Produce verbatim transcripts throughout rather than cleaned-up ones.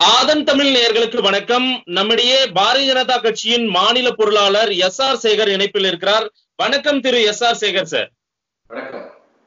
ஆதன் தமிழ் நேயர்களுக்கு வணக்கம். நம்முடைய பாரதிய ஜனதா கட்சியின் மாநில பொருளாளர் எஸ் ஆர் சேகர் இணைப்பில் இருக்கிறார். வணக்கம் திரு எஸ் ஆர் சேகர் சார். வணக்கம்.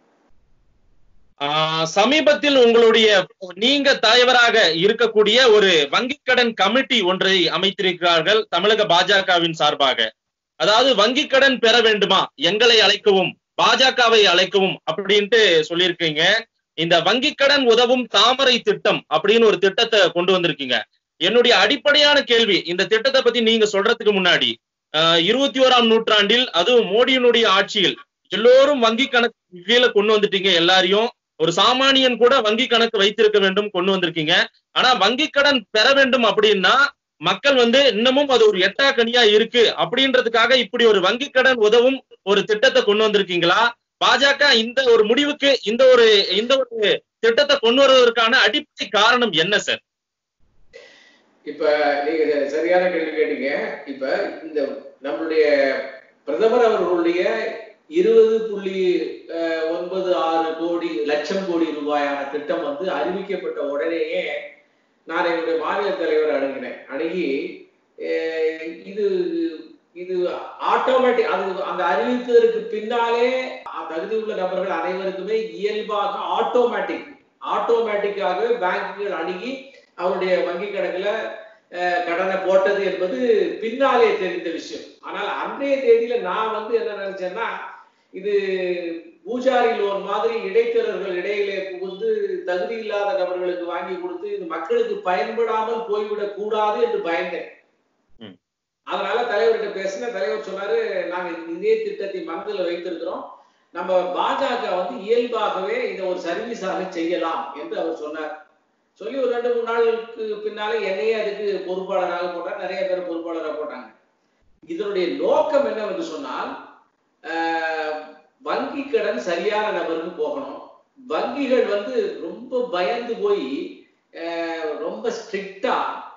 சமீபத்தில் உங்களுடைய நீங்க தலைவராக இருக்கக்கூடிய ஒரு வங்கி கடன் கமிட்டி ஒன்றை அமைத்திருக்கிறார்கள் தமிழக பாஜகவின் சார்பாக. அதாவது வங்கி கடன் பெற வேண்டுமா, எங்களை அழைக்கவும், பாஜகவை அழைக்கவும் அப்படின்ட்டு சொல்லியிருக்கீங்க. இந்த வங்கி கடன் உதவும் தாமரை திட்டம் அப்படின்னு ஒரு திட்டத்தை கொண்டு வந்திருக்கீங்க. என்னுடைய அடிப்படையான கேள்வி, இந்த திட்டத்தை பத்தி நீங்க சொல்றதுக்கு முன்னாடி அஹ் இருபத்தி ஓராம் நூற்றாண்டில் அதுவும் மோடியினுடைய ஆட்சியில் எல்லோரும் வங்கி கணக்கு கீழே கொண்டு வந்துட்டீங்க. எல்லாரையும் ஒரு சாமானியன் கூட வங்கி கணக்கு வைத்திருக்க வேண்டும் கொண்டு வந்திருக்கீங்க. ஆனா வங்கி கடன் பெற வேண்டும் அப்படின்னா மக்கள் வந்து இன்னமும் அது ஒரு எட்டா கனியா இருக்கு அப்படின்றதுக்காக இப்படி ஒரு வங்கி கடன் உதவும் ஒரு திட்டத்தை கொண்டு வந்திருக்கீங்களா? பாஜக இந்த ஒரு முடிவுக்கு இந்த ஒரு இந்த ஒரு திட்டத்தை கொண்டு வருவதற்கான அடிப்படை காரணம் என்ன சார்? இப்ப நீங்க சரியான கேள்வி கேட்டீங்க. இப்ப இந்த நம்மளுடைய பிரதமர் அவர்களுடைய இருபது புள்ளி ஒன்பது ஆறு கோடி லட்சம் கோடி ரூபாயான திட்டம் வந்து அறிவிக்கப்பட்ட உடனேயே நான் என்னுடைய மாநில தலைவர் அணுகினேன். அணுகி இது இது ஆட்டோமேட்டிக், அது அந்த அறிவித்ததற்கு பின்னாலே தகுதி உள்ள நபர்கள் அனைவருக்குமே இயல்பாக ஆட்டோமேட்டிக் ஆட்டோமேட்டிக்காகவே பேங்குகள் அணுகி அவருடைய வங்கி கணக்குல கடனை போட்டது என்பது பின்னாலே தெரிந்த விஷயம். ஆனால் அன்றைய தேதியில நான் வந்து என்ன நினைச்சேன்னா, இது பூஜாரி லோன் மாதிரி இடைத்தரகர்கள் இடையிலே புகுந்து தகுதி இல்லாத நபர்களுக்கு வாங்கி கொடுத்து இது மக்களுக்கு பயன்படாமல் போய்விடக் கூடாது என்று பயந்தேன். அதனால தலைவர்கிட்ட பேசின தலைவர் சொன்னாரு, நாங்க இதே திட்டத்தை மனதில் வைத்திருக்கிறோம், நம்ம பாஜக வந்து இயல்பாகவே இதை ஒரு சர்வீஸாக செய்யலாம் என்று அவர் சொன்னார். சொல்லி ஒரு ரெண்டு மூணு நாளுக்கு பின்னாலே என்னையே அதுக்கு பொறுப்பாளராக போட்டார். நிறைய பேர் பொறுப்பாளராக போட்டாங்க. இதனுடைய நோக்கம் என்னவென்று சொன்னால், வங்கி கடன் சரியான நபருக்கு போகணும். வங்கிகள் வந்து ரொம்ப பயந்து போய் ரொம்ப ஸ்ட்ரிக்டா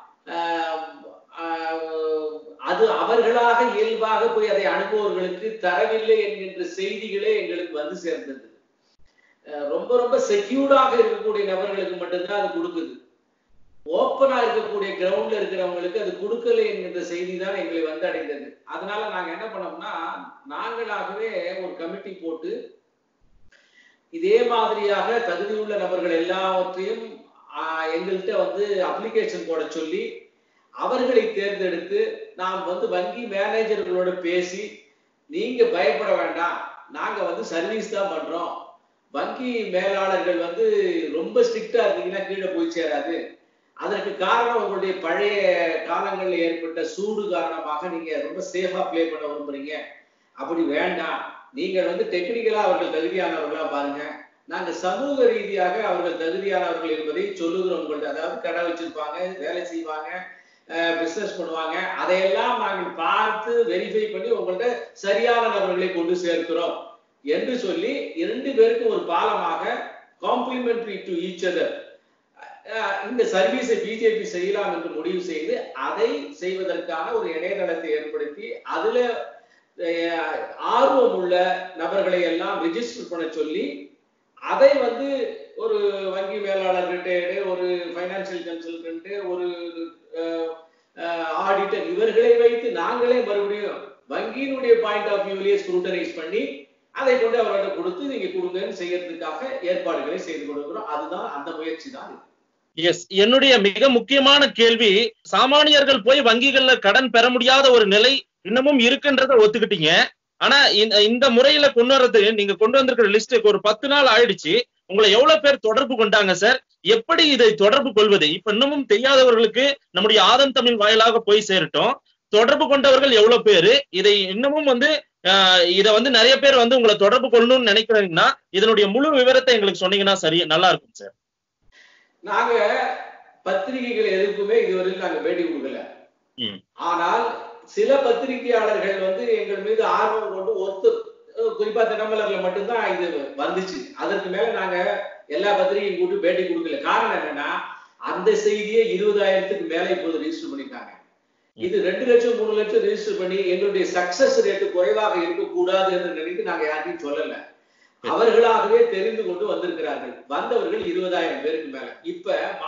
அது அவர்களாக இயல்பாக போய் அதை அனுப்புவவர்களுக்கு தரவில்லை என்கின்ற செய்திகளே எங்களுக்கு வந்து சேர்ந்தது. ரொம்ப ரொம்ப செக்யூர்டாக இருக்கக்கூடிய நபர்களுக்கு மட்டும்தான் அது கொடுக்குது. ஓப்பனா இருக்கக்கூடிய கிரவுண்ட்ல இருக்கிறவங்களுக்கு அது கொடுக்கலை என்கின்ற செய்தி தான் எங்களை வந்து அடைந்தது. அதனால நாங்க என்ன பண்ணோம்னா, நாங்களாகவே ஒரு கமிட்டி போட்டு இதே மாதிரியாக தகுதியுள்ள நபர்கள் எல்லாவற்றையும் எங்கள்கிட்ட வந்து அப்ளிகேஷன் போட சொல்லி அவர்களை தேர்ந்தெடுத்து நாம் வந்து வங்கி மேனேஜர்களோட பேசி, நீங்க பயப்பட வேண்டாம், நாங்க வந்து சர்வீஸ் தான் பண்றோம், வங்கி மேலாளர்கள் வந்து ரொம்ப ஸ்ட்ரிக்டா இருந்தீங்கன்னா கீழே போய் சேராது, அதற்கு காரணம் உங்களுடைய பழைய காலங்களில் ஏற்பட்ட சூடு காரணமாக நீங்க ரொம்ப சேஃபா பிளே பண்ண விரும்புறீங்க, அப்படி வேண்டாம், நீங்கள் வந்து டெக்னிக்கலா அவர்கள் தகுதியானவர்களா பாருங்க, நாங்க சமூக ரீதியாக அவர்கள் தகுதியானவர்கள் என்பதை சொல்லுகிறோம் உங்கள்ட்ட. அதாவது கடை வச்சிருப்பாங்க, வேலை செய்வாங்க, பிசினஸ் பண்ணுவாங்க, அதையெல்லாம் நாங்கள் பார்த்து வெரிஃபை பண்ணி உங்கள்ட்ட சரியான நபர்களை கொண்டு சேர்க்கிறோம் என்று சொல்லி இரண்டு பேருக்கு ஒரு பாலமாக காம்ப்ளிமெண்டரி டு ஈச் அதர் இந்த சர்வீஸை பிஜேபி செய்யலாம் என்று முடிவு செய்து அதை செய்வதற்கான ஒரு இணையதளத்தை ஏற்படுத்தி அதுல ஆர்வம் உள்ள நபர்களை எல்லாம் ரெஜிஸ்டர் பண்ண சொல்லி அதை வந்து ஒரு வங்கி மேலாளர்கிட்ட, ஒரு பைனான்சியல் கன்சல்டன்ட், ஒரு ஆடிட்டர், இவர்களை வைத்து நாங்களே மறுபடியும் வங்கியினுடைய பாயிண்ட் ஆஃப் வியூலயே ஸ்க்ரூட்டனைஸ் பண்ணி அதை கொண்டு அவர்கிட்ட கொடுத்து நீங்க கொடுங்கன்னு செய்யறதுக்காக ஏற்பாடுகளை செய்து கொடுக்கிறோம். அதுதான் அந்த முயற்சி தான். எஸ், என்னுடைய மிக முக்கியமான கேள்வி, சாமானியர்கள் போய் வங்கிகள்ல கடன் பெற முடியாத ஒரு நிலை இன்னமும் இருக்குன்றத ஒத்துக்கிட்டீங்க. ஆனா இந்த முறையில கொண்டு வர்றது, நீங்க கொண்டு வந்திருக்கிற லிஸ்ட் ஒரு பத்து நாள் ஆயிடுச்சு, உங்களை எவ்வளவு பேர் தொடர்பு கொண்டாங்க சார்? எப்படி இதை தொடர்பு கொள்வது? இப்ப இன்னமும் தெரியாதவர்களுக்கு நம்முடைய ஆதன் தமிழ் வாயிலாக போய் சேரட்டும். தொடர்பு கொண்டவர்கள் எவ்வளவு பேரு? இதை இன்னமும் வந்து இதை வந்து நிறைய பேர் வந்து உங்களை தொடர்பு கொள்ளணும்னு நினைக்கிறீங்கன்னா இதனுடைய முழு விவரத்தை எங்களுக்கு சொன்னீங்கன்னா சரி, நல்லா இருக்கும் சார். நாங்க பத்திரிகைகள் எதுக்குமே இதுவரையில் நாங்க பேட்டி கொடுக்கல. ஆனால் சில பத்திரிகையாளர்கள் வந்து எங்கள் மீது ஆர்வம் கொண்டு ஒத்து, குறிப்பா தினமலர்ல மட்டும்தான் இது வந்துச்சு. அதற்கு மேல நாங்க எல்லா பத்திரிகையும் கூட்டு பேட்டி கொடுக்கல. காரணம் என்னன்னா, அந்த செய்தியை இருபதாயிரத்துக்கு மேல இப்போது ரெஜிஸ்டர் பண்ணிட்டாங்க. இது ரெண்டு லட்சம் மூணு லட்சம் ரெஜிஸ்டர் பண்ணி எங்களுடைய சக்சஸ் ரேட்டு குறைவாக இருக்கக்கூடாது என்று நினைத்து நாங்க யாரையும் சொல்லல. அவர்களாகவே தெரிந்து கொண்டு வந்திருக்கிறார்கள். வந்தவர்கள் இருபதாயிரம் பேருக்கு மேல. இப்ப மாவட்டம்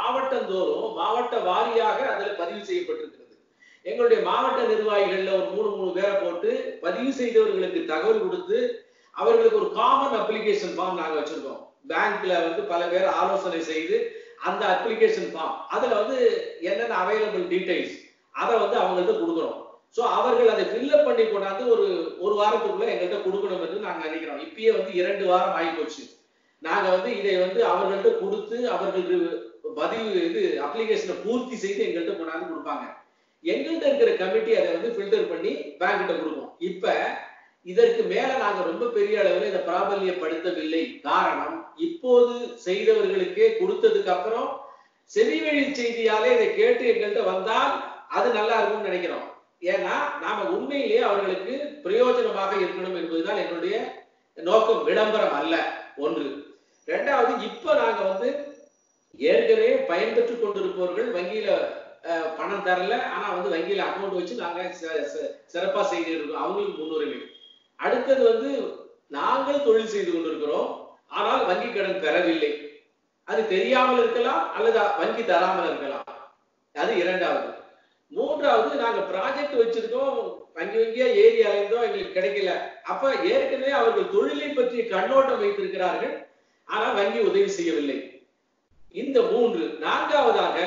மாவட்டந்தோறும் மாவட்ட வாரியாக அதுல பதிவு செய்யப்பட்டிருக்கிறது. எங்களுடைய மாவட்ட நிர்வாகிகள்ல ஒரு மூணு மூணு பேரை போட்டு பதிவு செய்தவர்களுக்கு தகவல் கொடுத்து அவர்களுக்கு ஒரு காமன் அப்ளிகேஷன் ஃபார்ம் நாங்க வச்சிருக்கோம். பேங்க்ல வந்து பல பேர் ஆலோசனை செய்து அந்த அப்ளிகேஷன் ஃபார்ம் அதுல வந்து என்னென்ன அவைலபிள் டீடைல்ஸ் அதை வந்து அவங்கள்ட்ட கொடுக்குறோம். ஸோ அவர்கள் அதை ஃபில்அப் பண்ணி கொண்டாந்து ஒரு ஒரு வாரத்துக்குள்ள எங்கள்கிட்ட கொடுக்கணும் என்று நாங்க நினைக்கிறோம். இப்பயே வந்து இரண்டு வாரம் ஆகி போச்சு. நாங்க வந்து இதை வந்து அவர்கள்ட்ட கொடுத்து அவர்களுக்கு பதிவு இது அப்ளிகேஷனை பூர்த்தி செய்து எங்கள்கிட்ட கொண்டாந்து கொடுப்பாங்க. எங்கள்கிட்ட இருக்கிற கமிட்டி அதை வந்து ஃபில்டர் பண்ணி பேங்க் கிட்ட கொடுக்கும். இப்ப இதற்கு மேல நாங்க ரொம்ப பெரிய அளவில் இதை பிராபல்யப்படுத்தவில்லை. காரணம், இப்போது செய்தவர்களுக்கே கொடுத்ததுக்கு அப்புறம் செவிவழி செய்தியாலே இதை கேட்டு எங்கள்கிட்ட வந்தால் அது நல்லா இருக்கும்னு நினைக்கிறோம். ஏன்னா நாம உண்மையிலேயே அவர்களுக்கு பிரயோஜனமாக இருக்கணும் என்பதுதான் எங்களுடைய நோக்கம், விளம்பரம் அல்ல. ஒன்று. இரண்டாவது, இப்ப நாங்க வந்து ஏற்கனவே பயன்பெற்றுக் கொண்டிருப்பவர்கள் வங்கியில பணம் தரல, ஆனா வந்து வங்கியில அக்கௌண்ட் வச்சு நாங்க சிறப்பா செய்து இருக்கோம், அவங்களுக்கு முன்னுரிமை. அடுத்தது வந்து நாங்கள் தொழில் செய்து கொண்டிருக்கிறோம், ஆனால் வங்கி கடன் பெறவில்லை. அது தெரியாமல் இருக்கலாம் அல்லது வங்கி தராமல் இருக்கலாம். அது இரண்டாவது. மூன்றாவது, நாங்க ப்ராஜெக்ட் வச்சிருக்கோம், வங்கி வங்கியா ஏறி அலைந்தோம், எங்களுக்கு கிடைக்கல. அப்ப ஏற்கனவே அவர்கள் தொழிலை பற்றி கண்ணோட்டம் வைத்திருக்கிறார்கள், ஆனால் வங்கி உதவி செய்யவில்லை. இந்த மூன்று. நான்காவதாக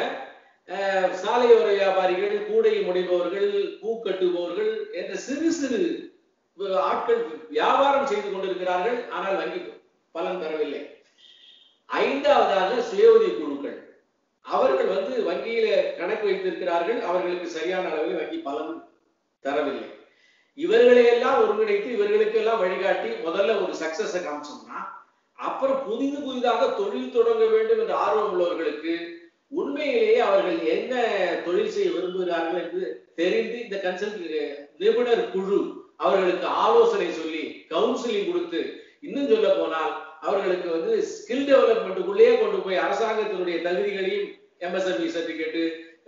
சாலையோர வியாபாரிகள், கூடை முடைபவர்கள், பூ கட்டுபவர்கள் என்ற சிறு சிறு ஆட்கள் வியாபாரம் செய்து கொண்டிருக்கிறார்கள், ஆனால் வங்கி பலன் பெறவில்லை. ஐந்தாவதாக சுய உதவி குழுக்கள், அவர்கள் வந்து வங்கியில கணக்கு வைத்திருக்கிறார்கள், அவர்களுக்கு சரியான அளவில் வங்கி பலன் தரவில்லை. இவர்களையெல்லாம் ஒருங்கிணைத்து இவர்களுக்கு எல்லாம் வழிகாட்டி முதல்ல ஒரு சக்சஸ காமிச்சோம்னா, அப்புறம் புதிது புதிதாக தொழில் தொடங்க வேண்டும் என்ற ஆர்வம் உள்ளவர்களுக்கு உண்மையிலேயே அவர்கள் என்ன தொழில் செய்ய விரும்புகிறார்கள் என்று தெரிந்து இந்த கன்சல்ட் நிபுணர் குழு அவர்களுக்கு ஆலோசனை சொல்லி கவுன்சிலிங் கொடுத்து, இன்னும் சொல்ல போனால் அவர்களுக்கு வந்து ஸ்கில் டெவலப்மெண்ட்டுக்குள்ளேயே கொண்டு போய் அரசாங்கத்தினுடைய தகுதிகளையும் எம்எஸ்எம்இ சர்டிபிகேட்டு,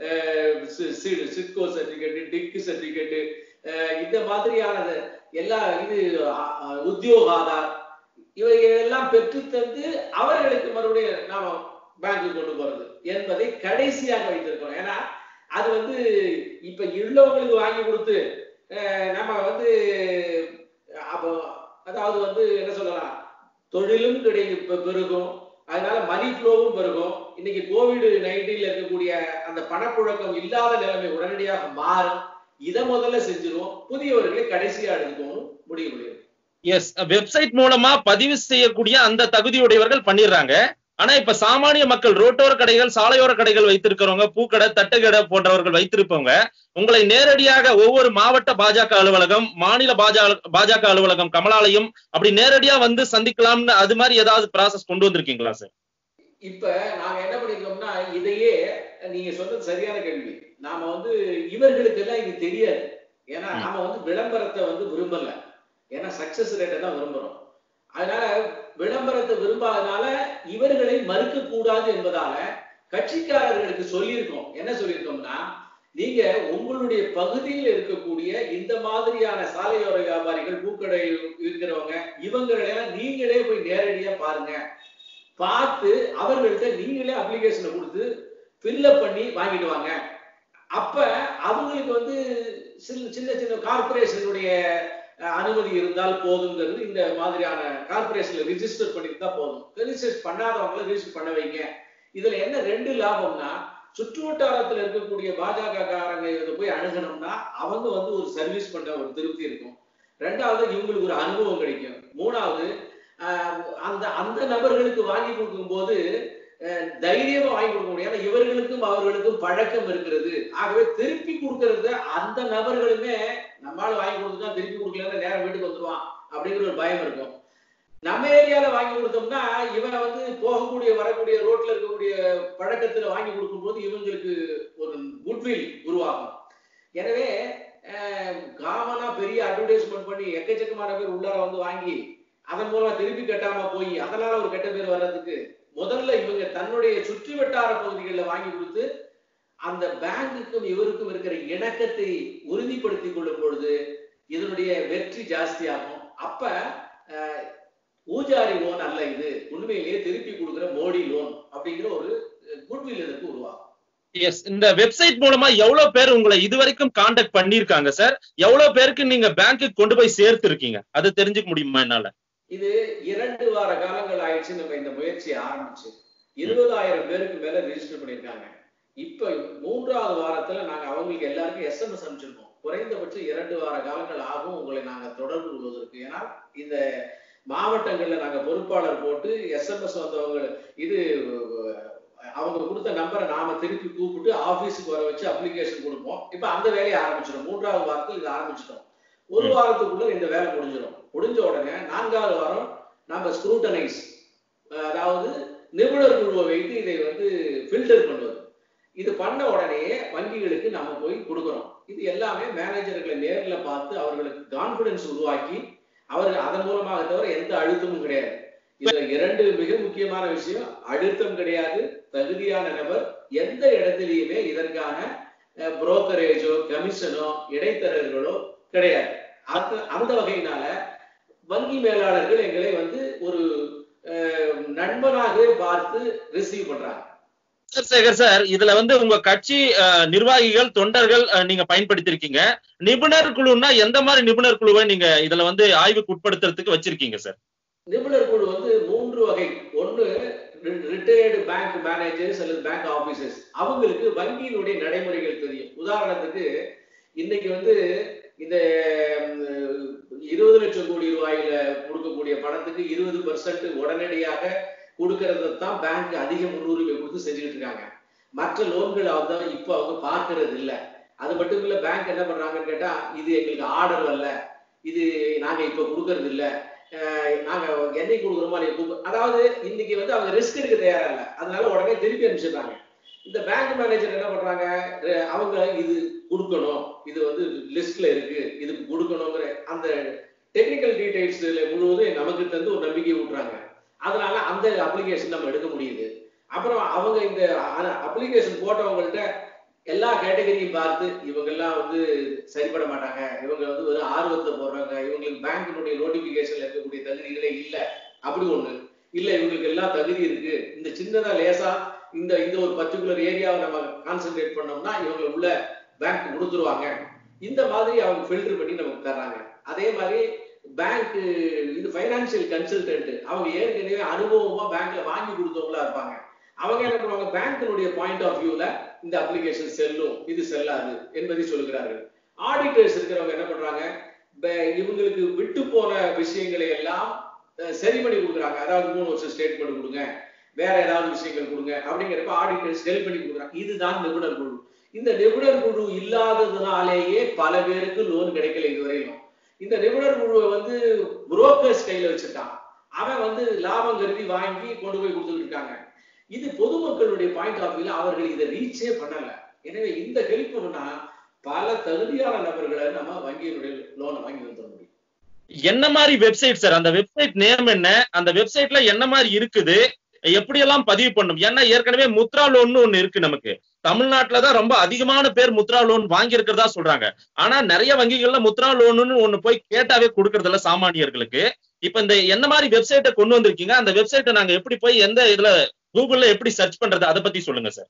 சிட்கோ சர்டிபிகேட்டு, டிக் சர்டிபிகேட்டு, இந்த மாதிரியான எல்லா இது உத்தியோக ஆதார் இவையெல்லாம் பெற்று தந்து அவர்களுக்கு மறுபடியும் நாம பேங்க்கு கொண்டு போறது என்பதை கடைசியாக வைத்திருக்கிறோம். ஏன்னா அது வந்து இப்ப உள்ளவங்களுக்கு வாங்கி கொடுத்து நம்ம வந்து அப்போ அதாவது வந்து என்ன சொல்லலாம், தொழிலும் கிடைக்க பெருகும், அதனால மணி ஃப்ளோவும் பெருகும். இன்னைக்கு கோவிட் நைன்டீன்ல இருக்கக்கூடிய அந்த பணப்புழக்கம் இல்லாத நிலைமை உடனடியாக மாறும். இதை முதல்ல செஞ்சிருவோம், புதியவர்களை கடைசியா எடுத்துக்கணும் முடிவு முடியும். எஸ், வெப்சைட் மூலமா பதிவு செய்யக்கூடிய அந்த தகுதியுடையவர்கள் பண்ணிடுறாங்க. ஆனா இப்ப சாமானிய மக்கள், ரோட்டோர கடைகள், சாலையோர கடைகள் வைத்திருக்கிறவங்க, பூக்கடை, தட்டுக்கடை போன்றவர்கள் வைத்திருப்பவங்க உங்களை நேரடியாக ஒவ்வொரு மாவட்ட பாஜக அலுவலகம், மாநில பாஜக அலுவலகம், கமலாலயம் அப்படி நேரடியா வந்து சந்திக்கலாம்னு அது மாதிரி ஏதாவது ப்ராசஸ் கொண்டு வந்திருக்கீங்களா சார்? இப்ப நாங்க என்ன பண்ணிருக்கோம்னா, இதையே நீங்க சொன்னது சரியான கேள்வி. நாம வந்து இவர்களுக்கு எல்லாம் இது தெரியாது. ஏன்னா நாம வந்து விளம்பரத்தை வந்து விரும்பல, ஏன்னா சக்சஸ் ரேட்டை தான் விரும்புறோம். அதனால விளம்பரத்தை விரும்பாதனால இவர்களை மறுக்க கூடாது என்பதால கட்சிக்காரர்களுக்கு சொல்லியிருக்கோம். என்ன சொல்லியிருக்கோம்னா, நீங்க உங்களுடைய பகுதியில் இருக்கக்கூடிய இந்த மாதிரியான சாலையோர வியாபாரிகள், பூக்கடை இருக்கிறவங்க, இவங்களெல்லாம் நீங்களே போய் நேரடியா பாருங்க. பார்த்து அவர்கள்ட்ட நீங்களே அப்ளிகேஷனை கொடுத்து ஃபில்அப் பண்ணி வாங்கிட்டு வாங்க. அப்ப அவங்களுக்கு வந்து சின்ன சின்ன கார்பரேஷனுடைய அனுமதி இருந்தால் போதுங்கிறது. இந்த மாதிரியான கார்பரேஷன்ல ரிஜிஸ்டர் பண்ணிருந்தா போதும். ரிஜிஸ்டர் பண்ணாதவங்களை ரிஜிஸ்டர் பண்ண வைங்க. இதுல என்ன ரெண்டு லாபம்னா, சுற்று வட்டாரத்துல இருக்கக்கூடிய பாஜக காரங்க இதை போய் அணுகணும்னா அவங்க வந்து ஒரு சர்வீஸ் பண்ற ஒரு திருப்தி இருக்கும். ரெண்டாவது, இவங்களுக்கு ஒரு அனுபவம் கிடைக்கும். மூணாவது, அந்த அந்த நபர்களுக்கு வாங்கி கொடுக்கும் போது தைரியமா வாங்கி கொடுக்க முடியாது. இவர்களுக்கும் அவர்களுக்கும் பழக்கம் இருக்கிறது. ஆகவே திருப்பி கொடுக்கறது அந்த நபர்களுமே நம்மளால வாங்கி கொடுத்துதான் திருப்பி கொடுக்கலன்னா நேரம் வீட்டுக்கு வந்துடுவான் அப்படிங்கிற ஒரு பயம் இருக்கும். நம்ம ஏரியால வாங்கி கொடுத்தோம்னா இவன் வந்து போகக்கூடிய வரக்கூடிய ரோட்ல இருக்கக்கூடிய பழக்கத்துல வாங்கி கொடுக்கும் போது இவங்களுக்கு ஒரு குட்வில் உருவாகும். எனவே காமனா பெரிய அட்வர்டைஸ்மெண்ட் பண்ணி எக்கச்சக்கமான பேர் உள்ளார வந்து வாங்கி அதன் மூலமா திருப்பி கட்டாம போய் அதனால ஒரு கெட்ட பேர் வர்றதுக்கு முதல்ல இவங்க தன்னுடைய சுற்றி வட்டார பகுதிகளில் வாங்கி கொடுத்து அந்த பேங்குக்கும் இவருக்கும் இருக்கிற இணக்கத்தை உறுதிப்படுத்தி கொள்ளும் பொழுது இதனுடைய வெற்றி ஜாஸ்தியாகும். அப்ப ஊஜாரி லோன் அல்ல, இது உண்மையிலேயே திருப்பி கொடுக்கிற மோடி லோன் அப்படிங்கிற ஒரு குட்வில் இதற்கு உருவாகும். எஸ், இந்த வெப்சைட் மூலமா எவ்வளவு பேர் உங்களை இதுவரைக்கும் கான்டாக்ட் பண்ணிருக்காங்க சார்? எவ்வளவு பேருக்கு நீங்க பேங்க்கு கொண்டு போய் சேர்த்து இருக்கீங்க, அது தெரிஞ்சுக்க முடியுமா என்னால? இது இரண்டு வார காலங்கள் ஆயிடுச்சு நம்ம இந்த முயற்சியை ஆரம்பிச்சு. இருபதாயிரம் பேருக்கு மேல ரெஜிஸ்டர் பண்ணிருக்காங்க. இப்ப மூன்றாவது வாரத்துல நாங்க அவங்களுக்கு எல்லாருக்கும் எஸ்எம்எஸ் அனுப்பிச்சிருக்கோம். குறைந்தபட்சம் இரண்டு வார காலங்கள் ஆகும் உங்களை நாங்க தொடர்பு கொள்வதற்கு. ஏன்னா இந்த மாவட்டங்கள்ல நாங்க பொறுப்பாளர் போட்டு எஸ்எம்எஸ் வந்தவங்க இது அவங்க கொடுத்த நம்பரை நாம திருப்பி கூப்பிட்டு ஆபீஸுக்கு வர வச்சு அப்ளிகேஷன் கொடுப்போம். இப்ப அந்த வேலையை ஆரம்பிச்சிடும். மூன்றாவது வாரத்தில் இது ஆரம்பிச்சிட்டோம். ஒரு வாரத்துக்குள்ள இந்த வேலை முடிஞ்சிடும். முடிஞ்ச உடனே நான்காவது வாரம் நம்ம ஸ்க்ரூட்டனைஸ், அதாவது நிபுணர் குழுவை வைத்து இதை வந்து ஃபில்டர் பண்ணுவது. இது பண்ண உடனே வங்கிகளுக்கு நம்ம போய் கொடுக்குறோம். இது எல்லாமே மேனேஜர்களை நேரில் பார்த்து அவர்களுக்கு கான்பிடன்ஸ் உருவாக்கி அவர்கள் அதன் மூலமாக தவிர எந்த அழுத்தமும் கிடையாது. இதுல இரண்டு மிக முக்கியமான விஷயம், அழுத்தம் கிடையாது. தகுதியான நபர் எந்த இடத்திலையுமே இதற்கான புரோக்கரேஜோ கமிஷனோ இடைத்தரகர்களோ கிடையாது. அந்த வகையினால வங்கி மேலாளர்கள் எங்களை வந்து ஒரு நண்பனாகவே பார்த்து ரிசீவ் பண்றாங்க. சேகர் சார், இதுல வந்து உங்க கட்சி நிர்வாகிகள் தொண்டர்கள் நீங்க பயன்படுத்திருக்கீங்க. நிபுணர் குழுன்னா எந்த மாதிரி நிபுணர் குழுவை நீங்க இதுல வந்து ஆய்வுக்கு உட்படுத்துறதுக்கு வச்சிருக்கீங்க சார்? நிபுணர் குழு வந்து மூன்று வகை. ஒன்று ரிட்டையர்டு பேங்க் மேனேஜர்ஸ் அல்லது பேங்க் ஆபீசர்ஸ். அவங்களுக்கு வங்கியினுடைய நடைமுறைகள் தெரியும். உதாரணத்துக்கு இன்னைக்கு வந்து இந்த இருபது லட்சம் கோடி ரூபாயில கொடுக்கக்கூடிய பணத்துக்கு இருபது பர்சன்ட் உடனடியாக கொடுக்கறது தான் பேங்க் அதிக முன்னுரிமை கொடுத்து செஞ்சுக்கிட்டு இருக்காங்க. மற்ற லோன்கள் அவங்க இப்ப அவங்க பார்க்கறது இல்லை. அது மட்டும் இல்ல, பேங்க் என்ன பண்றாங்கன்னு கேட்டா, இது எங்களுக்கு ஆர்டர் வரல, இது நாங்க இப்ப கொடுக்கறது இல்லை, நாங்க என்னைக்கு கொடுக்குறோமோ நீங்க, அதாவது இன்னைக்கு வந்து அவங்க ரிஸ்க் எடுக்க தயாரா இல்லை. அதனால உடனே திருப்பி அனுப்பிச்சிடுறாங்க. இந்த பேங்க் மேனேஜர் என்ன பண்றாங்க, அவங்க இது கொடுக்கணும், இது வந்து லிஸ்ட்ல இருக்கு, இதுக்கு கொடுக்கணுங்கிற அந்த டெக்னிக்கல் டீடைல்ஸ் முழுவதும் நமக்கு தந்து ஒரு நம்பிக்கை விட்டுறாங்க. அதனால அந்த அப்ளிகேஷன் நம்ம எடுக்க முடியுது. அப்புறம் அவங்க இந்த அப்ளிகேஷன் போட்டவங்கள்ட்ட எல்லா கேட்டகரியும் பார்த்து இவங்கெல்லாம் வந்து சரிபட மாட்டாங்க, இவங்க வந்து ஒரு ஆர்வத்தை போடுறாங்க, இவங்களுக்கு பேங்கினுடைய நோட்டிபிகேஷன்ல இருக்கக்கூடிய தகுதிகளே இல்லை, அப்படி ஒண்ணு இல்ல, இவங்களுக்கு எல்லாம் தகுதி இருக்கு, இந்த சின்னதா லேசா இந்த இந்த ஒரு பர்டிகுலர் ஏரியாவை நம்ம கான்சென்ட்ரேட் பண்ணோம்னா இவங்க உள்ள பேங்க் கொடுத்துருவாங்க. இந்த மாதிரி அவங்க ஃபில்டர் பண்ணி நமக்கு தர்றாங்க. அதே மாதிரி பேங்க் இது பைனான்சியல் கன்சல்டன்ட், அவங்க ஏற்கனவே அனுபவமா பேங்க்ல வாங்கி கொடுத்தவங்களா இருப்பாங்க. அவங்க என்ன பண்ணுவாங்க, பேங்கினுடைய பாயிண்ட் ஆஃப் வியூல இந்த அப்ளிகேஷன் செல்லும், இது செல்லாது என்பதை சொல்லுகிறார்கள். ஆடிட்டர்ஸ் இருக்கிறவங்க என்ன பண்றாங்க, இவங்களுக்கு விட்டு போன விஷயங்களை எல்லாம் சரி பண்ணி கொடுக்குறாங்க. அதாவது மூணு வருஷம் ஸ்டேட்மெண்ட் கொடுங்க, வேற ஏதாவது விஷயங்கள் கொடுங்க அப்படிங்கிறப்ப ஆடிட்டர்ஸ் ஹெல்ப் பண்ணி கொடுக்குறாங்க. இதுதான் நிபுணர் குழு. இந்த நிபுணர் குழு இல்லாததுனாலேயே பல பேருக்கு லோன் கிடைக்கல இதுவரையிலும். இந்த நிபுணர் குழுவை வந்து புரோக்கர்ஸ் கையில வச்சுட்டான், அவன் வந்து லாபம் கருதி வாங்கி கொண்டு போய் கொடுத்துட்டு இருக்காங்க. இது பொதுமக்களுடைய பாயிண்ட் ஆஃப் வியூல அவர்கள் இதை ரீச்சே பண்ணல. எனவே இந்த ஹெல்ப் பண்ணா பல தகுதியான நபர்களை நம்ம வங்கியினுடைய லோனை வாங்கி வந்துட முடியும். என்ன மாதிரி வெப்சைட் சார்? அந்த வெப்சைட் நேம் என்ன? அந்த வெப்சைட்ல என்ன மாதிரி இருக்குது? எப்படியெல்லாம் பதிவு பண்ணும்? ஏன்னா ஏற்கனவே முத்ரா லோன் ஒண்ணு இருக்கு. நமக்கு தமிழ்நாட்டுலதான் ரொம்ப அதிகமான பேர் முத்ரா லோன் வாங்கி இருக்கிறதா சொல்றாங்க. ஆனா நிறைய வங்கிகள்ல முத்ரா லோன்னு ஒண்ணு போய் கேட்டாவே கொடுக்கறது இல்ல சாமானியர்களுக்கு. இப்ப இந்த என்ன மாதிரி வெப்சைட்டை கொண்டு வந்திருக்கீங்க? அந்த வெப்சைட்டை நாங்க எப்படி போய் எந்த இதுல கூகுள்ல எப்படி சர்ச் பண்றது, அதை பத்தி சொல்லுங்க சார்.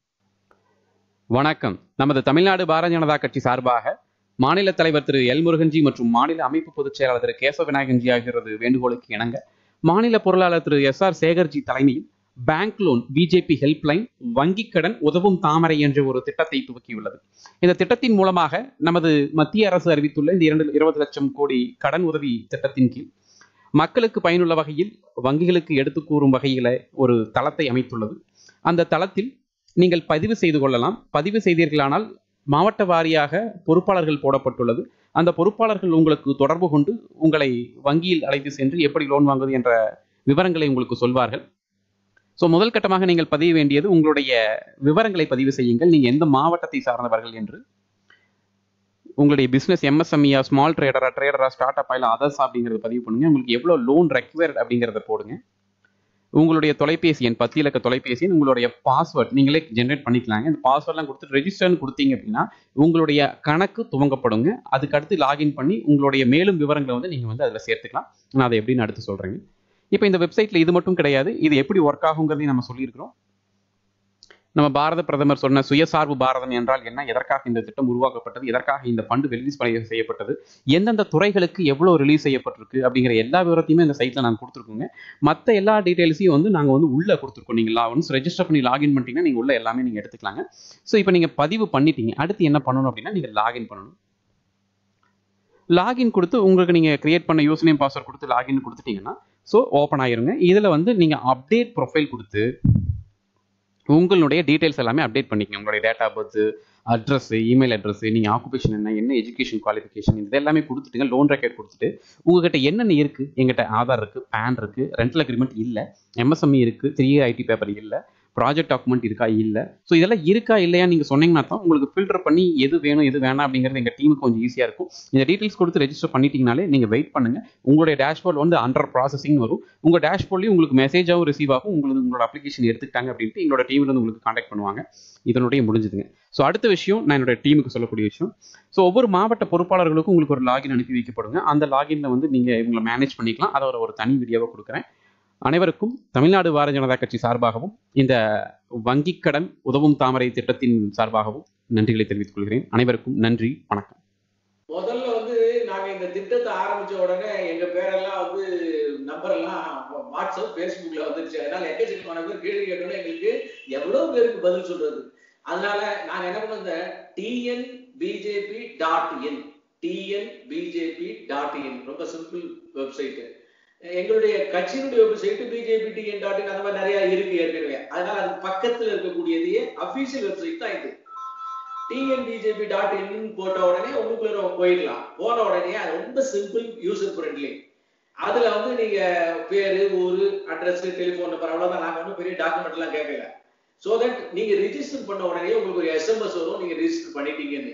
வணக்கம். நமது தமிழ்நாடு பாரதிய ஜனதா கட்சி சார்பாக மாநில தலைவர் திரு எல் முருகன்ஜி மற்றும் மாநில அமைப்பு பொதுச் செயலாளர் திரு கேசவ விநாயகன்ஜி ஆகியோரது வேண்டுகோளுக்கு இணங்க மாநில பொருளாளர் திரு எஸ் ஆர் சேகர்ஜி தலைமையில் பேங்க் லோன் பிஜேபி ஹெல்ப்லைன் வங்கி கடன் உதவும் தாமரை என்ற ஒரு திட்டத்தை துவக்கியுள்ளது. இந்த திட்டத்தின் மூலமாக நமது மத்திய அரசு அறிவித்துள்ள இந்த இரண்டு இருபது லட்சம் கோடி கடன் உதவி திட்டத்தின் கீழ் மக்களுக்கு பயனுள்ள வகையில் வங்கிகளுக்கு எடுத்து கூறும் வகையில ஒரு தளத்தை அமைத்துள்ளது. அந்த தளத்தில் நீங்கள் பதிவு செய்து கொள்ளலாம். பதிவு செய்தீர்களானால் மாவட்ட வாரியாக பொறுப்பாளர்கள் போடப்பட்டுள்ளது. அந்த பொறுப்பாளர்கள் உங்களுக்கு தொடர்பு கொண்டு உங்களை வங்கியில் அழைத்து சென்று எப்படி லோன் வாங்குவது என்ற விவரங்களை உங்களுக்கு சொல்வார்கள். ஸோ முதல் கட்டமாக நீங்கள் பதிவு வேண்டியது உங்களுடைய விவரங்களை பதிவு செய்யுங்கள். நீங்கள் எந்த மாவட்டத்தை சார்ந்தவர்கள் என்று, உங்களுடைய பிஸ்னஸ் எம்எஸ்எம்இயா, ஸ்மால் ட்ரேடரா, ட்ரேடரா, ஸ்டார்ட் அப் இல்லை அதர்ஸ் அப்படிங்கிறத பதிவு பண்ணுங்க. உங்களுக்கு எவ்வளோ லோன் ரெக்வயர்ட் அப்படிங்கிறத போடுங்க. உங்களுடைய தொலைபேசி எண், பத்து இலக்க தொலைபேசி எண், உங்களுடைய பாஸ்வேர்ட் நீங்களே ஜென்ரேட் பண்ணிக்கலாங்க. இந்த பாஸ்வேர்ட்லாம் கொடுத்து ரெஜிஸ்டர்னு கொடுத்தீங்க அப்படின்னா உங்களுடைய கணக்கு துவங்கப்படுங்க. அதுக்கடுத்து லாகின் பண்ணி உங்களுடைய மேலும் விவரங்களை வந்து நீங்கள் வந்து அதில் சேர்த்துக்கலாம். நான் அதை எப்படின்னு அடுத்து சொல்கிறேங்க. இப்போ இந்த வெப்சைட்டில் இது மட்டும் கிடையாது, இது எப்படி ஒர்க் ஆகுங்கிறதையும் நம்ம சொல்லியிருக்கிறோம். நம்ம பாரத பிரதமர் சொன்ன சுயசார்பு பாரதம் என்றால் என்ன, எதற்காக இந்த திட்டம் உருவாக்கப்பட்டது, எதற்காக இந்த ஃபண்டு ரிலீஸ் செய்யப்பட்டது, எந்தெந்த துறைகளுக்கு எவ்வளோ ரிலீஸ் செய்யப்பட்டிருக்கு அப்படிங்கிற எல்லா விவரத்தையுமே இந்த சைட்டில் நாங்கள் கொடுத்துருக்கோங்க. மற்ற எல்லா டீட்டெயில்ஸையும் வந்து நாங்கள் வந்து உள்ளே கொடுத்துருக்கோம். நீங்கள் ஒன்ஸ் ரெஜிஸ்டர் பண்ணி லாகின் பண்ணிட்டீங்கன்னா நீங்கள் உள்ள எல்லாமே நீங்கள் எடுத்துக்கலாங்க. ஸோ இப்போ நீங்கள் பதிவு பண்ணிட்டீங்க, அடுத்து என்ன பண்ணணும் அப்படின்னா நீங்கள் லாகின் பண்ணணும். லாகின் கொடுத்து உங்களுக்கு நீங்கள் கிரியேட் பண்ண யூசர் நேம் பாஸ்வேர்ட் கொடுத்து லாகின் கொடுத்துட்டீங்கன்னா ஸோ ஓப்பன் ஆயிருங்க. இதில் வந்து நீங்கள் அப்டேட் ப்ரொஃபைல் கொடுத்து உங்களுடைய டீட்டெயில்ஸ் எல்லாமே அப்டேட் பண்ணிக்கங்க. உங்களுடைய date of birth, address, email address, நீங்கள் ஆக்குபேஷன் என்ன, என்ன எஜுகேஷன் குவாலிஃபிகேஷன், இது எல்லாமே கொடுத்துட்டுங்க. லோன் ரெக்கார்ட் கொடுத்துட்டு உங்ககிட்ட என்னென்ன இருக்குது, எங்கிட்ட ஆதார் இருக்குது, பேன் இருக்குது, ரெண்டல் அக்ரிமெண்ட் இல்லை, எம்எஸ்எம்இ இருக்குது, த்ரீ இயர் ஐடி பேப்பர் இல்லை, ப்ராஜெக்ட் டாக்குமெண்ட் இருக்கா இல்லை. ஸோ இதெல்லாம் இருக்கா இல்லையா நீங்கள் சொன்னீங்கன்னா தான் உங்களுக்கு ஃபில்டர் பண்ணி எது வேணும் எது வேணாம் அப்படிங்கிறது எங்கள் டீமுக்கு கொஞ்சம் ஈஸியாக இருக்கும். இந்த டீட்டெயில்ஸ் கொடுத்து ரெஜிஸ்டர் பண்ணிட்டீங்கனாலே நீங்கள் வெயிட் பண்ணுங்கள். உங்களுடைய டேஷ்போர்ட் வந்து அண்டர் ப்ராசஸிங் வரும். உங்கள் டேஷ்போர்ட்லேயும் உங்களுக்கு மெசேஜாகவும் ரிசீவ் ஆகும். உங்களுக்கு உங்களோட அப்ளிகேஷன் எடுத்துக்கிட்டாங்க அப்படின்ட்டு எங்களோட டீமில் வந்து உங்களுக்கு காண்டாக்ட் பண்ணுவாங்க. இதனுடைய முடிஞ்சுதுங்க. ஸோ அடுத்த விஷயம் நான் என்னோட டீமுக்கு சொல்லக்கூடிய விஷயம், ஸோ ஒவ்வொரு மாவட்ட பொறுப்பாளர்களுக்கும் உங்களுக்கு ஒரு லாகின் அனுப்பி வைக்கப்படுங்க. அந்த லாகினில் வந்து நீங்கள் இவங்களை மேனேஜ் பண்ணிக்கலாம். அதை ஒரு தனி வீடியோவை கொடுக்குறேன். அனைவருக்கும் தமிழ்நாடு பாரதிய ஜனதா கட்சி சார்பாகவும் இந்த வங்கிக் கடன் உதவும் தாமரை திட்டத்தின் சார்பாகவும் நன்றிகளை தெரிவித்துக் கொள்கிறேன். அனைவருக்கும் நன்றி, வணக்கம். முதல்ல வந்து நாங்க இந்த திட்டத்தை ஆரம்பிச்ச உடனே எங்க பேரெல்லாம் வந்து நம்பர் எல்லாம் வாட்ஸ்அப் பேஸ்புக்ல வந்துருச்சு. அதனால எக்கச்சக்கமான பேர் கேள்வி கேட்டோம்னா எங்களுக்கு எவ்வளவு பேருக்கு பதில் சொல்றது. அதனால நாங்க என்ன பண்ண TN BJP dot in TN BJP dot in ரொம்ப சிம்பிள் வெப்சைட். எங்களுடைய கட்சியினுடைய website BJP TN dot in அந்த மாதிரி நிறைய இருக்கு ஏற்கனவே. அதனால அது பக்கத்துல இருக்கக்கூடியதையே அபிஷியல் வெப்சைட் தான் இது. டிஎன் பிஜேபி டாட் இன் போட்ட உடனே உங்களுக்குள்ள போயிடலாம். போன உடனே அது ரொம்ப சிம்பிள், யூசர் ஃப்ரெண்ட்லி. அதுல வந்து நீங்க பேரு, ஊரு, அட்ரஸ், டெலிபோன் நம்பர் அவ்வளவுதான். நாங்க ஒன்றும் பெரிய டாக்குமெண்ட் எல்லாம் கேட்கல. சோ தட் நீங்க ரிஜிஸ்டர் பண்ண உடனே உங்களுக்கு ஒரு எஸ்எம்எஸ் வரும், நீங்க ரிஜிஸ்டர் பண்ணிட்டீங்கன்னு.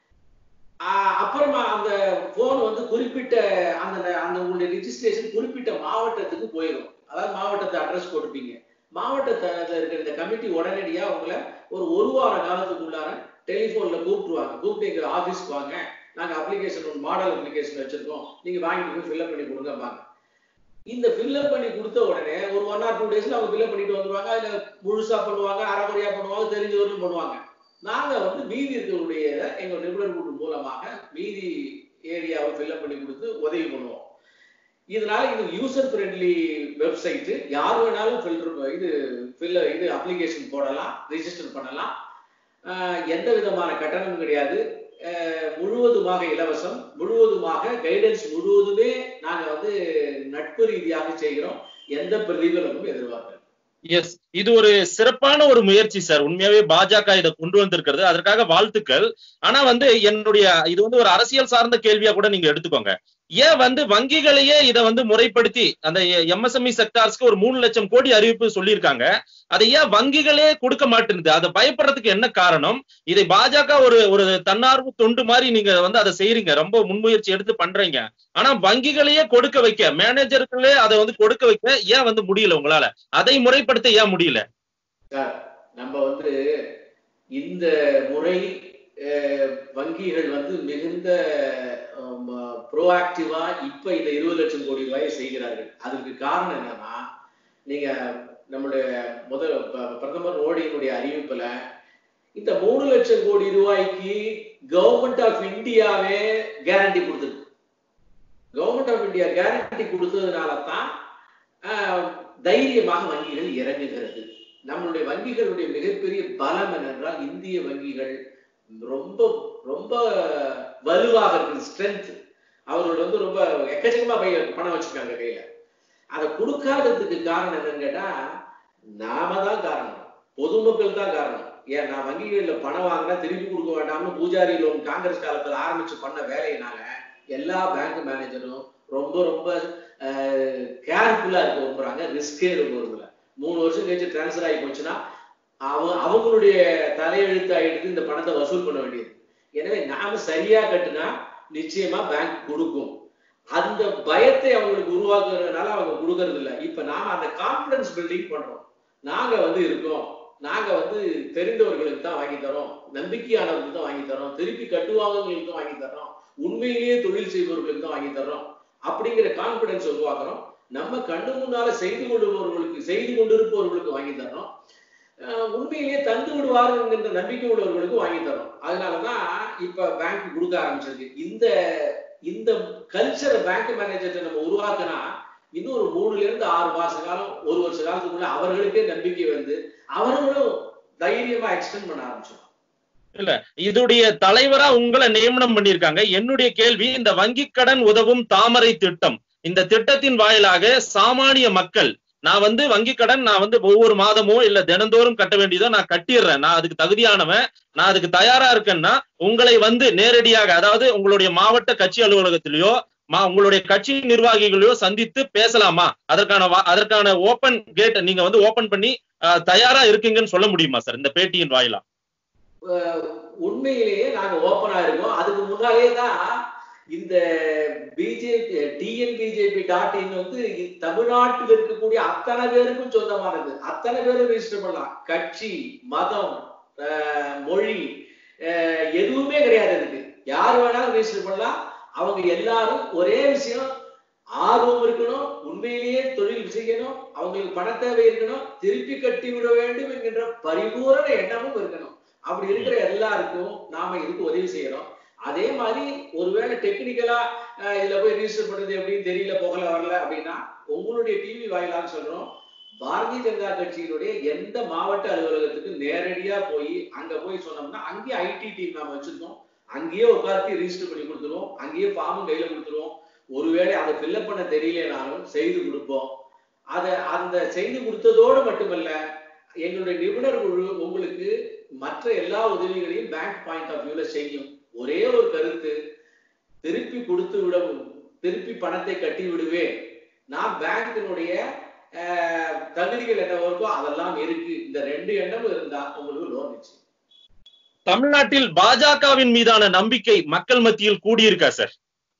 அப்புறமா அந்த போன் வந்து குறிப்பிட்ட அந்த அந்த உங்களுடைய ரிஜிஸ்ட்ரேஷன் குறிப்பிட்ட மாவட்டத்துக்கு போயிடும். அதாவது மாவட்டத்தை அட்ரஸ் போட்டுப்பீங்க. மாவட்டத்தில் இருக்கிற இந்த கமிட்டி உடனடியா உங்களை ஒரு ஒரு வார காலத்துக்குள்ளார டெலிபோன்ல கூப்பிட்டுருவாங்க. கூப்பிட்டு எங்க ஆபீஸ்க்கு வாங்க, நாங்க அப்ளிகேஷன் மாடல் அப்ளிகேஷன் வச்சிருக்கோம், நீங்க வாங்கிட்டு போய் ஃபில்அப் பண்ணி கொடுங்க. இந்த ஃபில்அப் பண்ணி கொடுத்த உடனே ஒரு ஒன் ஆர் டூ டேஸ்ல அவங்க ஃபில்அப் பண்ணிட்டு வந்துருவாங்க. அதுல முழுசா பண்ணுவாங்க, அரைக்குறையா பண்ணுவாங்க, தெரிஞ்சவர்களும் பண்ணுவாங்க. நாங்க வந்து மீதி இருக்கக்கூடிய எங்க நிபுணர் குழு மூலமாக மீதி ஏரியாவை ஃபில்அப் பண்ணி கொடுத்து உதவி பண்ணுவோம். இதனால இது யூசர் ஃப்ரெண்ட்லி வெப்சைட். யார் வேணாலும் ஃபில்டர் இது ஃபில் இது அப்ளிகேஷன் போடலாம், ரிஜிஸ்டர் பண்ணலாம். எந்த விதமான கட்டணமும் கிடையாது. முழுவதுமாக இலவசம், முழுவதுமாக கைடன்ஸ் முழுவதுமே நாங்க வந்து நட்பு ரீதியாக செய்கிறோம். எந்த பிரதிபலனும் எதிர்பார்க்கல. எஸ், இது ஒரு சிறப்பான ஒரு முயற்சி சார். உண்மையாவே பாஜக இதை கொண்டு வந்திருக்கிறது, அதற்காக வாழ்த்துக்கள். ஆனா வந்து என்னுடைய இது வந்து ஒரு அரசியல் சார்ந்த கேள்வியா கூட நீங்க எடுத்துக்கோங்க. ஏன் வந்து வங்கிகளையே இதை வந்து முறைப்படுத்தி அந்த எம்எஸ்எம்இ செக்டார்ஸ்க்கு ஒரு மூணு லட்சம் கோடி அறிவிப்பு சொல்லியிருக்காங்க, அதை ஏன் வங்கிகளே கொடுக்க மாட்டேங்குது? அதை பயப்படுறதுக்கு என்ன காரணம்? இதை பாஜக ஒரு ஒரு தன்னார்வ தொண்டு மாதிரி நீங்க வந்து அதை செய்யறீங்க, ரொம்ப முன்முயற்சி எடுத்து பண்றீங்க. ஆனா வங்கிகளையே கொடுக்க வைக்க, மேனேஜர்களே அதை வந்து கொடுக்க வைக்க ஏன் வந்து முடியல உங்களால? அதை முறைப்படுத்த ஏன் முடியல? நம்ம வந்து இந்த முறை வங்கிகள் வந்து மிகுந்த ப்ரோஆக்டிவா இப்ப இந்த இருபது லட்சம் கோடி ரூபாயை செய்கிறார்கள். அதுக்கு காரணம் என்னன்னா, நீங்க நம்முடைய முதல் பிரதமர் மோடியினுடைய அறிவிப்புல இந்த மூணு லட்சம் கோடி ரூபாய்க்கு கவர்மெண்ட் ஆஃப் இந்தியாவே கேரண்டி கொடுத்துருக்கு. கவர்மெண்ட் ஆஃப் இந்தியா கேரண்டி கொடுத்ததுனால தான் தைரியமாக வங்கிகள் இறங்குகிறது. நம்மளுடைய வங்கிகளுடைய மிகப்பெரிய பலம் என்னென்றால் இந்திய வங்கிகள் ரொம்ப ரொம்ப வலுவாக இருக்கு, ஸ்ட்ரென்த். அவர்கள் வந்து ரொம்ப எக்கச்சக்கமா பணம் வச்சிருக்காங்க கையில. அதை கொடுக்காததுக்கு காரணம் என்னன்னு கேட்டா நாம தான் காரணம், பொதுமக்கள் தான் காரணம். ஏன் நான் வங்கிகள்ல பணம் வாங்கினா திருப்பி கொடுக்க வேண்டாம்னு பூஜாரி லோன் காங்கிரஸ் காலத்துல ஆரம்பிச்சு பண்ண வேலையினால எல்லா பேங்க் மேனேஜரும் ரொம்ப ரொம்ப கேர்ஃபுல்லா இருக்க விரும்புறாங்க, ரிஸ்கே இருக்க விரும்பல. மூணு வருஷம் கழிச்சு டிரான்ஸ்பர் ஆகி போச்சுன்னா அவங்க அவங்களுடைய தலையெழுத்து ஆயிடுத்து இந்த பணத்தை வசூல் பண்ண வேண்டியது. எனவே நாம சரியா கட்டுனா நிச்சயமா பேங்க் கொடுக்கும். அந்த பயத்தை அவங்களுக்கு உருவாக்குறதுனால அவங்க கொடுக்கறது இல்லை. இப்ப நாம அந்த கான்பிடன்ஸ் பில்டிங் பண்றோம். நாங்க வந்து இருக்கோம், நாங்க வந்து தெரிந்தவர்களுக்கு தான் வாங்கி தரோம், நம்பிக்கையானவர்களுக்கு தான் வாங்கி தரோம், திருப்பி கட்டுவாங்களுக்கு தான் வாங்கி தரோம், உண்மையிலேயே தொழில் செய்பவர்களுக்கு தான் வாங்கி தரோம் அப்படிங்கிற கான்பிடன்ஸ் உருவாக்குறோம். நம்ம கண்ணு முன்னால செய்து கொள்ளுபவர்களுக்கு செய்து கொண்டிருப்பவர்களுக்கு வாங்கி தரோம். உண்மையிலேயே தந்து விடுவார் என்கின்ற நம்பிக்கை உள்ளவர்களுக்கு வாங்கி தரும். அதனாலதான் இப்ப பேங்க் கொடுக்க ஆரம்பிச்சிருக்கு. இந்த இந்த கல்ச்சரை பேங்க் மேனேஜர்கிட்ட நம்ம உருவாக்கினா இன்னும் ஒரு மூணுல இருந்து ஆறு மாச காலம் ஒரு வருஷ காலத்துக்குள்ள அவர்களுக்கே நம்பிக்கை வந்து அவர்களும் தைரியமா எக்ஸ்டெண்ட் பண்ண ஆரம்பிச்சிடும். இல்ல, இதோடைய தலைவரா உங்களை நியமனம் பண்ணியிருக்காங்க. என்னுடைய கேள்வி, இந்த வங்கி கடன் உதவும் தாமரை திட்டம், இந்த திட்டத்தின் வாயிலாக சாமானிய மக்கள், நான் வந்து வங்கி கடன் நான் வந்து ஒவ்வொரு மாதமோ இல்ல தினந்தோறும் கட்ட வேண்டியதோ நான் கட்டிடுறேன், நான் அதுக்கு தகுதியானவன், நான் அதுக்கு தயாரா இருக்கேன்னா உங்களை வந்து நேரடியாக, அதாவது உங்களுடைய மாவட்ட கட்சி அலுவலகத்திலேயோ உங்களுடைய கட்சி நிர்வாகிகளையோ சந்தித்து பேசலாமா? அதற்கான அதற்கான ஓபன் கேட் நீங்க வந்து ஓபன் பண்ணி தயாரா இருக்கீங்கன்னு சொல்ல முடியுமா சார் இந்த பேட்டியின் வாயிலா? உண்மையிலேயே நாங்க ஓபனா இருக்கோம். அதுக்கு முன்னாலே தான் இந்த BJP TN BJP dot in வந்து தமிழ்நாட்டில் இருக்கக்கூடிய அத்தனை பேருக்கும் சொந்தமானது. அத்தனை பேரும் ரெஜிஸ்டர் பண்ணலாம். கட்சி, மதம், மொழி எதுவுமே கிடையாது. இதுக்கு யார் வேணாலும் ரெஜிஸ்டர் பண்ணலாம். அவங்க எல்லாரும் ஒரே விஷயம், ஆர்வம் இருக்கணும், உண்மையிலேயே தொழில் செய்யணும், அவங்களுக்கு பண தேவை இருக்கணும், திருப்பி கட்டி விட வேண்டும் என்கின்ற பரிபூரண எண்ணமும் இருக்கணும். அப்படி இருக்கிற எல்லாருக்கும் நாம இதுக்கு உதவி செய்யறோம். அதே மாதிரி ஒருவேளை டெக்னிக்கலா இதுல போய் ரிஜிஸ்டர் பண்றது எப்படின்னு தெரியல, போகல வரல அப்படின்னா உங்களுடைய டிவி வாயிலாக சொல்றோம், பாரதிய ஜனதா கட்சியினுடைய எந்த மாவட்ட அலுவலகத்துக்கு நேரடியா போய் அங்க போய் சொன்னோம்னா அங்கேயே ஐடி டீம் நாம வச்சிருக்கோம், அங்கேயே உட்காந்து ரிஜிஸ்டர் பண்ணி கொடுத்துருவோம், அங்கேயே ஃபார்மும் கையில கொடுத்துருவோம். ஒருவேளை அதை ஃபில்அப் பண்ண தெரியலனாலும் செய்து கொடுப்போம். அதை அந்த செய்து கொடுத்ததோடு மட்டுமல்ல, எங்களுடைய நிபுணர் குழு உங்களுக்கு மற்ற எல்லா உதவிகளையும் பேங்க் பாயிண்ட் ஆஃப் வியூல செய்யும். ஒரே ஒரு கருத்து, திருப்பி கொடுத்து விட, திருப்பி பணத்தை கட்டி விடுவேன், நான் பேங்கினுடைய தகுதிகள் என்ன இருக்கோ அதெல்லாம் இருக்கு. இந்த ரெண்டு எண்ணமும் இருந்தா உங்களுக்கு லோன் நிச்சயம். தமிழ்நாட்டில் பாஜகவின் மீதான நம்பிக்கை மக்கள் மத்தியில் கூடியிருக்கா சார்?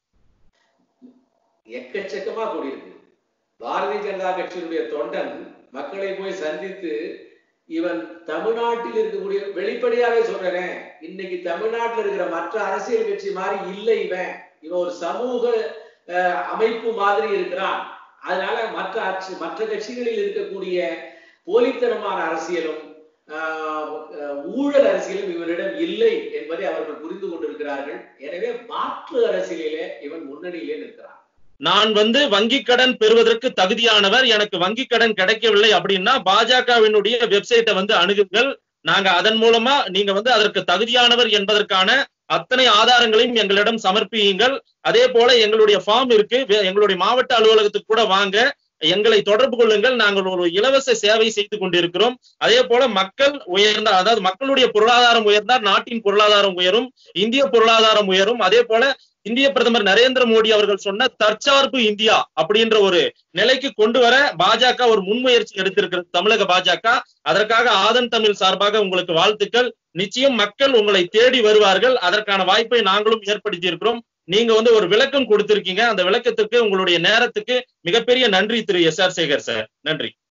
எக்கச்சக்கமா கூடியிருக்கு. பாரதிய ஜனதா கட்சியினுடைய தொண்டன் மக்களை போய் சந்தித்து, இவன் தமிழ்நாட்டில் இருக்கக்கூடிய, வெளிப்படையாவே சொல்றேன், இன்னைக்கு தமிழ்நாட்டில் இருக்கிற மற்ற அரசியல் கட்சி மாதிரி இல்லை, இவன் இவன் ஒரு சமூக அமைப்பு மாதிரி இருக்கிறான். அதனால மற்ற மற்ற கட்சிகளில் இருக்கக்கூடிய போலித்தனமான அரசியலும் ஊழல் அரசியலும் இவரிடம் இல்லை என்பதை அவர்கள் புரிந்து கொண்டிருக்கிறார்கள். எனவே மாற்று அரசியலிலே இவன் முன்னணியிலே நிற்கிறான். நான் வந்து வங்கி கடன் பெறுவதற்கு தகுதியானவர், எனக்கு வங்கி கடன் கிடைக்கவில்லை அப்படின்னா பாஜகவினுடைய வெப்சைட்டை வந்து அணுகுங்கள், நாங்க அதன் மூலமா நீங்க வந்து அதற்கு தகுதியானவர் என்பதற்கான அத்தனை ஆதாரங்களையும் எங்களிடம் சமர்ப்பியுங்கள். அதே போல எங்களுடைய ஃபார்ம் இருக்கு, எங்களுடைய மாவட்ட அலுவலகத்துக்கு கூட வாங்க, எங்களை தொடர்பு கொள்ளுங்கள், நாங்கள் ஒரு இலவச சேவை செய்து கொண்டிருக்கிறோம். அதே போல மக்கள் உயர்ந்தால், அதாவது மக்களுடைய பொருளாதாரம் உயர்ந்தால் நாட்டின் பொருளாதாரம் உயரும், இந்திய பொருளாதாரம் உயரும். அதே போல இந்திய பிரதமர் நரேந்திர மோடி அவர்கள் சொன்ன தற்சார்பு இந்தியா அப்படின்ற ஒரு நிலைக்கு கொண்டு வர பாஜக ஒரு முன்முயற்சி எடுத்திருக்கிறது, தமிழக பாஜக. அதற்காக ஆதன் தமிழ் சார்பாக உங்களுக்கு வாழ்த்துக்கள். நிச்சயம் மக்கள் உங்களை தேடி வருவார்கள். அதற்கான வாய்ப்பை நாங்களும் ஏற்படுத்தி இருக்கிறோம். நீங்க வந்து ஒரு விளக்கம் கொடுத்திருக்கீங்க. அந்த விளக்கத்துக்கு, உங்களுடைய நேரத்துக்கு மிகப்பெரிய நன்றி திரு எஸ் ஆர் சேகர் சார். நன்றி.